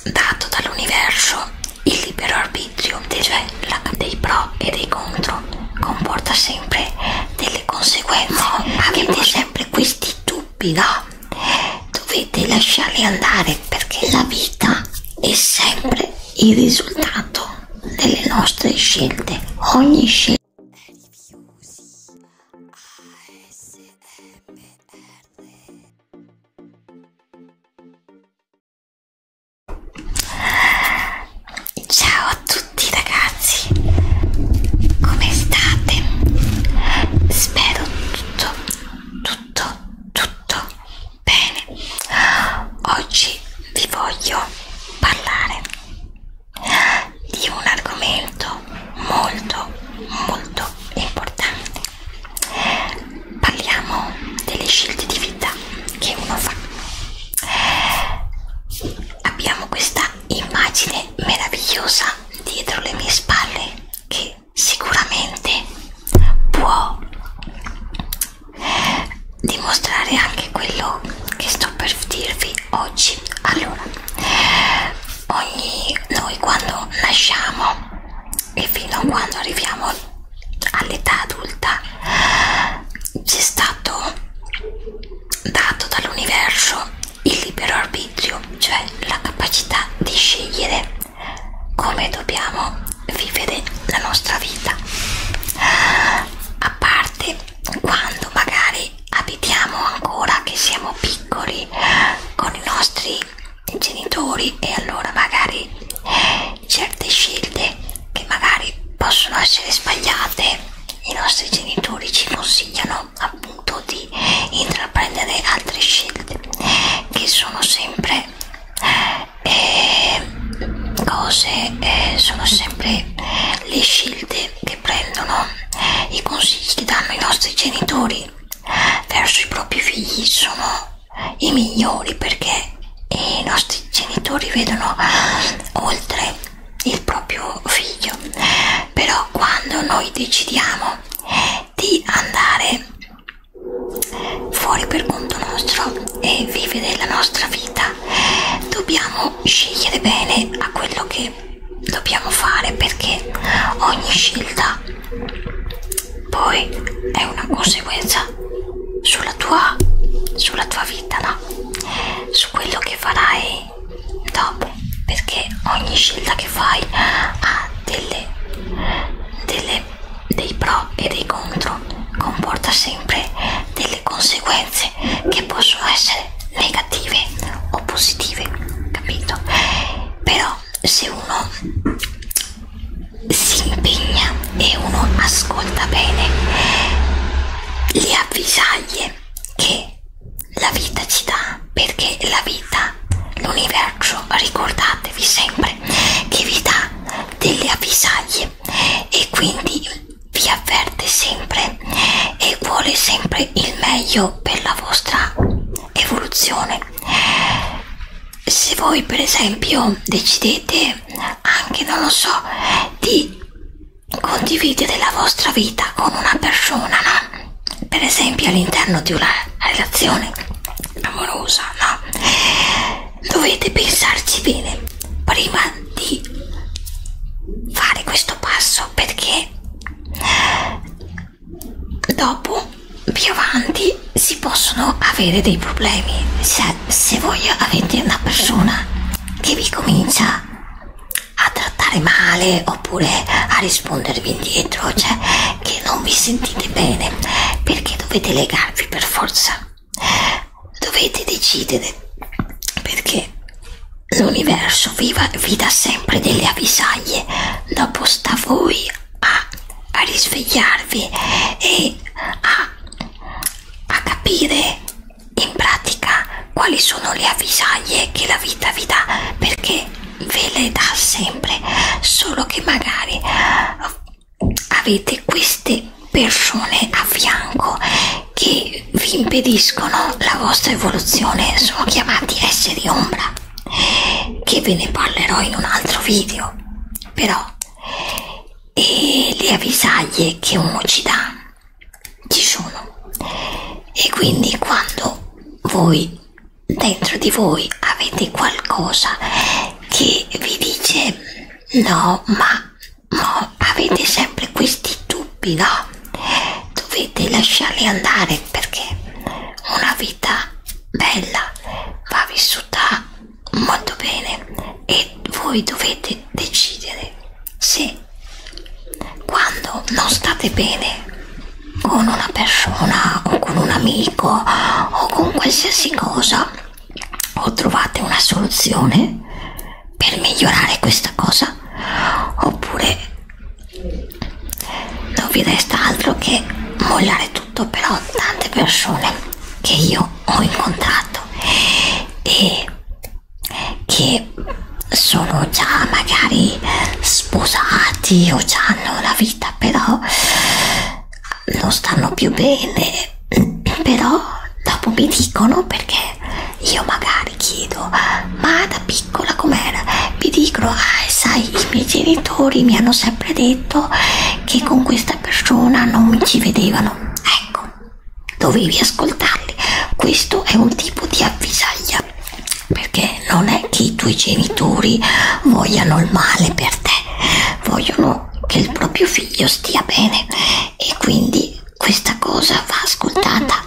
dato dall'universo, il libero arbitrio, cioè dei pro e dei contro, comporta sempre delle conseguenze. Avete sempre questi dubbi, no? Dovete lasciarli andare, perché la vita è sempre il risultato delle nostre scelte. Ogni scelta. Ciao a tutti ragazzi, come state? Spero tutto bene. Oggi vi voglio parlare di un argomento molto importante. Parliamo delle scelte di vita che uno fa. Abbiamo questa immagine meravigliosa dietro le mie spalle che sicuramente può dimostrare anche quello che sto per dirvi oggi. Allora, noi quando nasciamo e fino a quando arriviamo all'età adulta ci è stato dato dall'universo il libero arbitrio, cioè la capacità di scegliere come dobbiamo vivere la nostra vita. A parte quando magari abitiamo ancora, che siamo piccoli, con i nostri genitori, e allora magari certe scelte che magari possono essere sbagliate, i nostri genitori ci consigliano appunto di intraprendere altre scelte che sono sempre sono sempre le scelte che prendono, i consigli che danno i nostri genitori verso i propri figli sono i migliori, perché i nostri genitori vedono oltre il proprio figlio. Però quando noi decidiamo di andare fuori per conto nostro e vivere la nostra vita, dobbiamo scegliere bene a quello che dobbiamo fare, perché ogni scelta poi è una conseguenza sulla tua vita, no? Su quello che farai dopo, perché ogni scelta che fai ha dei pro e dei contro, comporta sempre delle conseguenze che possono essere negative o positive, capito? Però se uno si impegna e uno ascolta bene le avvisaglie che la vita ci dà, perché la vita, l'universo, ricordatevi sempre che vi dà delle avvisaglie e quindi vi avverte sempre e vuole sempre il meglio per la vostra evoluzione. Se voi per esempio decidete anche, non lo so, di condividere la vostra vita con una persona, no? Per esempio all'interno di una relazione amorosa, no? Dovete pensarci bene prima di fare questo passo, perché dopo più avanti si possono avere dei problemi se voi avete una persona che vi comincia a trattare male oppure a rispondervi indietro, cioè che non vi sentite bene, perché dovete legarvi per forza, dovete decidere, perché l'universo vi dà sempre delle avvisaglie, dopo sta a voi a risvegliarvi e a capire in pratica quali sono le avvisaglie che la vita vi dà, perché ve le dà sempre, solo che magari avete queste persone a fianco che vi impediscono la vostra evoluzione, sono chiamati esseri ombra, che ve ne parlerò in un altro video. Però le avvisaglie che uno ci dà ci sono, e quindi quando voi dentro di voi avete qualcosa che vi dice no, ma avete sempre questi dubbi, no? Dovete lasciarli andare, perché una vita bella va vissuta molto bene e voi dovete decidere se, quando non state bene con una persona o con un amico o con qualsiasi cosa, o trovate una soluzione per migliorare questa cosa, oppure non vi resta altro che mollare tutto. Però tante persone che io ho incontrato e che sono già magari sposati o già hanno la vita, però non stanno più bene, però dopo mi dicono, perché io magari chiedo ma da piccola com'era, mi dicono sai, i miei genitori mi hanno sempre detto che con questa persona non mi ci vedevano. Ecco, dovevi ascoltarli. Questo è un tipo di avvisaglia, perché non è che i tuoi genitori vogliano il male per te, vogliono che il proprio figlio stia bene, e quindi questa cosa va ascoltata.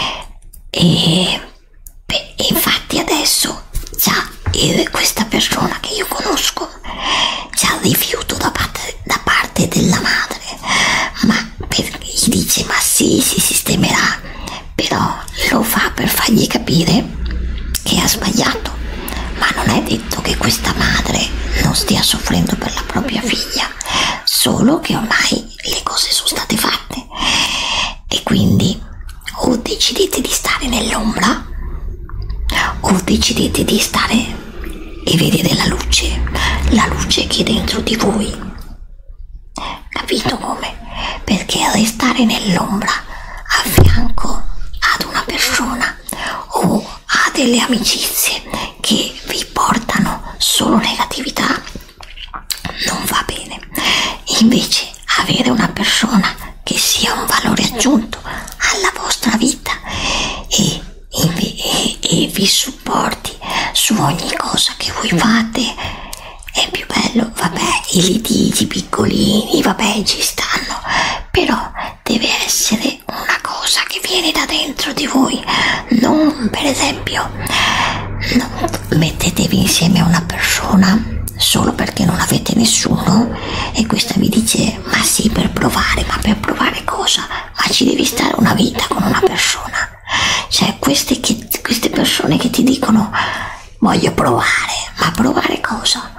E infatti adesso già questa persona che io conosco c'ha il rifiuto da parte della madre, ma gli dice ma sì, si sistemerà, però lo fa per fargli capire che ha sbagliato. Ma non è detto che questa madre non stia soffrendo per la propria figlia, solo che ormai le cose sono state fatte, e quindi o decidete di stare nell'ombra o decidete di stare e vedere la luce che è dentro di voi. Capito come? Perché restare nell'ombra a fianco ad una persona o a delle amicizie che vi portano solo negatività non va bene. Invece avere una persona che sia un valore aggiunto alla vostra vita e vi supporti su ogni cosa che voi fate è più bello. Vabbè, i litigi piccolini, vabbè, ci stanno, però deve essere una cosa che viene da dentro di voi. Non, per esempio, non mettetevi insieme a una persona solo perché non avete nessuno e questa vi dice ma sì, per provare. Ma per provare cosa? Ma ci devi stare una vita con una persona. Cioè queste persone che ti dicono voglio provare, ma provare cosa?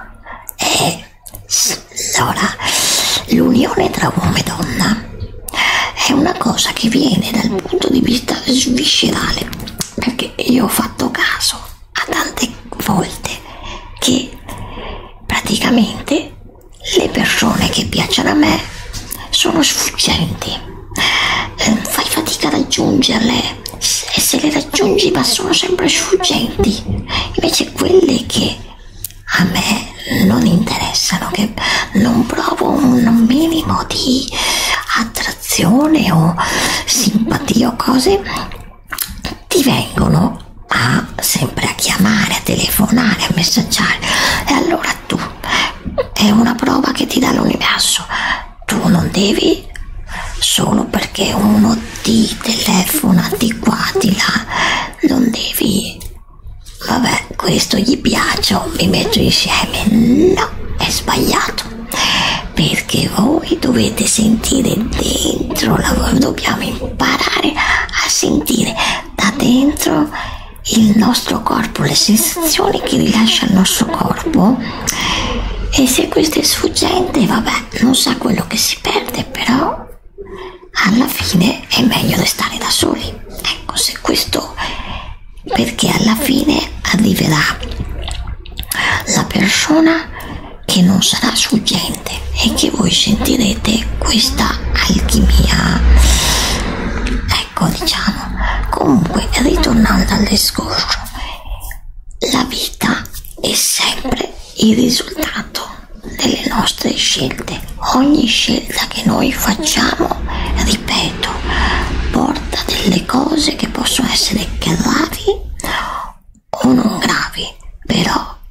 Allora, l'unione tra uomo e donna è una cosa che viene dal punto di vista viscerale, perché io ho fatto caso a tante volte che praticamente le persone che piacciono a me sono sfuggenti, fai fatica a raggiungerle, e se le raggiungi ma sono sempre sfuggenti. Invece quelle che a me non interessano, che non provo un minimo di attrazione o simpatia o cose, ti vengono sempre a chiamare, a telefonare, a messaggiare, e allora tu, è una prova che ti dà l'universo. Tu non devi, solo perché uno ti telefona di qua, di là, non devi, vabbè, questo gli piace, mi metto insieme. No, è sbagliato, perché voi dovete sentire dentro, dobbiamo imparare a sentire da dentro il nostro corpo, le sensazioni che rilascia il nostro corpo. E se questo è sfuggente, vabbè, non sa quello che si perde, però alla fine è meglio restare da soli. Ecco, se questo, perché alla fine arriverà la persona che non sarà sfuggente e che voi sentirete questa alchimia. Ecco, diciamo. Comunque, ritornando al discorso, la vita è sempre il risultato delle nostre scelte. Ogni scelta che noi facciamo, ripeto, porta delle cose che possono essere gravi o non gravi, però io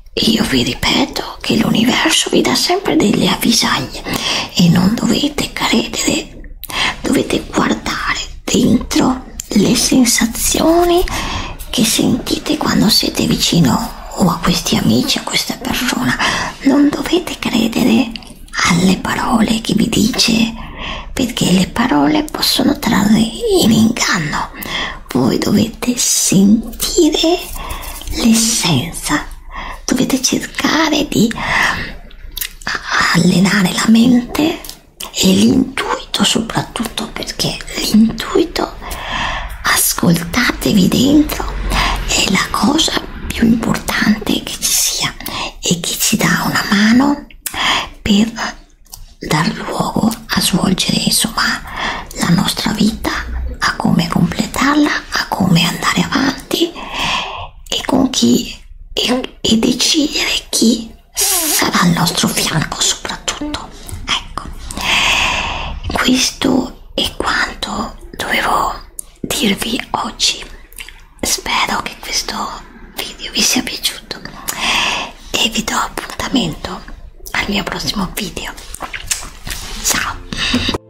vi ripeto che l'universo vi dà sempre delle avvisaglie e non dovete credere, dovete guardare dentro le sensazioni che sentite quando siete vicino o a questi amici, a questa persona. Non dovete credere alle parole che vi dice, perché le parole possono trarre in inganno. Voi dovete sentire l'essenza, dovete cercare di allenare la mente e l'intuito soprattutto, perché l'intuito, ascoltatevi dentro, è la cosa più importante che ci sia e che ci dà una mano per dar luogo a svolgere insomma la nostra vita, a come completarla, a come andare avanti e con chi e decidere chi sarà al nostro fianco soprattutto. Ecco, questo è quanto dovevo dirvi oggi. Spero che questo video vi sia piaciuto e vi do appuntamento al mio prossimo video. Ciao!